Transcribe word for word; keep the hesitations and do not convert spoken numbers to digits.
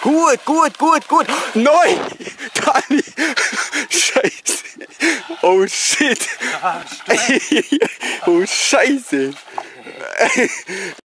Gut, gut, gut, gut. Nein! Dani! Scheiße! Oh shit! Oh Scheiße!